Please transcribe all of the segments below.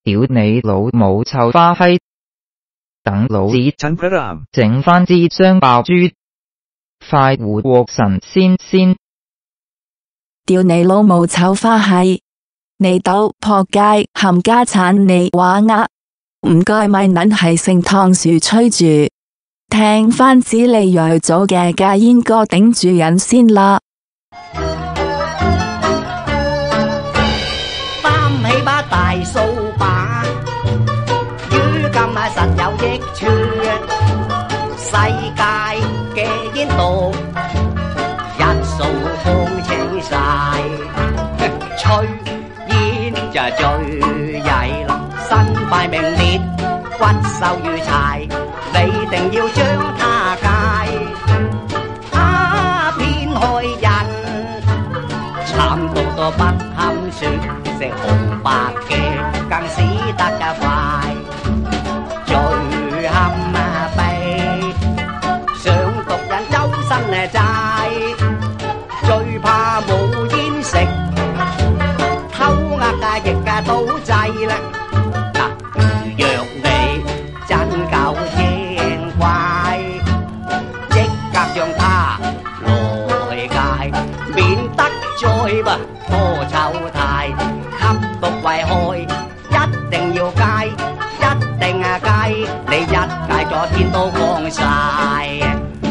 屌你老母臭花閪！等老子整返支雙爆珠，快活過神仙先！ 屌你老母臭花閪！你斗破街冚家產你話呃，唔該咪撚係聖堂樹吹住，聽返子利瑞做嘅戒煙歌頂住癮先啦。 擔起把大掃把，於今實有益處，世界嘅煙毒一掃風清晒，吹煙就最曳啦，身敗名裂，骨瘦如柴，你定要將它戒。偏害人，慘到都不堪說，食紅白嘅更死得嘅快，最堪悲，想毒人周身債，最怕冇煙食，偷呃亦都制啦。如若你真夠精怪，即刻讓他來戒，免得再噃多醜態，吸毒為害，一定要戒，一定戒，你一戒咗天都光晒。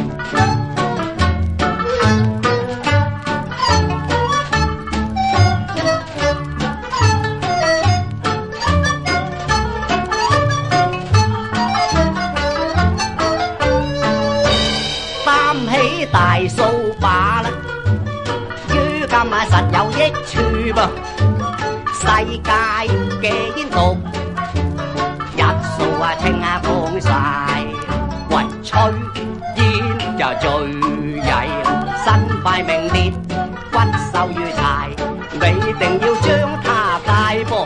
大掃把啦，於今實有益處噃，世界嘅煙毒一掃清光晒，喂吹煙就最曳，身敗名裂，骨瘦如柴，你定要將它戒噃，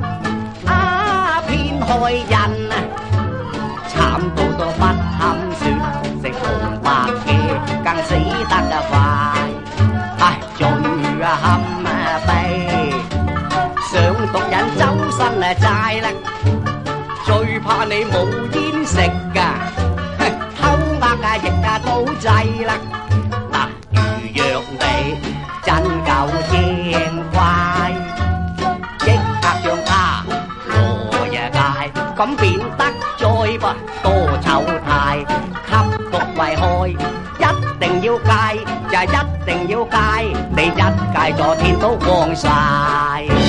偏害人啊，慘到都不堪說，食紅白嘅更死得嘅快，最堪悲，想毒人周身債啦，最怕你冇煙食噶，偷呃亦都制啦。如若你真夠精怪，即刻將它來戒，咁變得再噃多醜態，吸毒為害，一定要戒，就一定要戒，你一戒咗天都光晒。